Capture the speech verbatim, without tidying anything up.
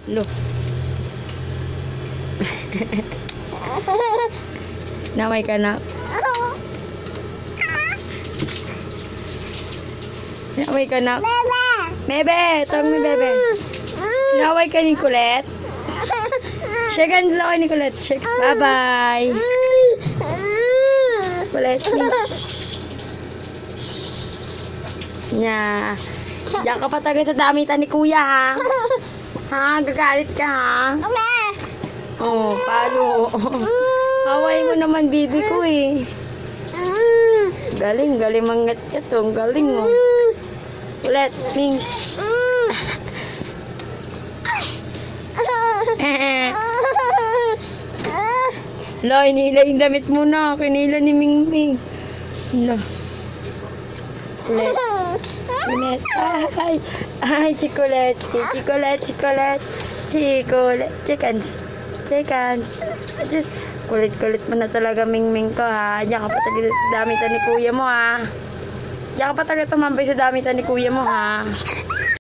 Lo. Naway ka na. Naway ka na. Bebe! Tawag mo bebe. Naway ka ni Colette. Shake hands ako ni Colette. Shake. Bye-bye. Colette. Nya. Diyan ka pa taga sa damitan ni Kuya, ha? Ha? Gagalit ka, ha? Oh, paano? Haway mo naman, bibi ko, eh. Galing, galing mangat ka to. Galing, oh. Ulit, Mings. Lo, inila yung damit mo na. Kinila ni Ming Ming. Lo. Ulit. Ulit. Ay, ay, chikolet. Chikolet, chikolet. Chikolet. Chickens. Chickens. Just, kulit-kulit mo na talaga, Ming Ming ko, ha. Diyan ka pa talaga sa damitan ni Kuya mo, ha. Diyan ka pa talaga tumambay sa damitan ni Kuya mo, ha.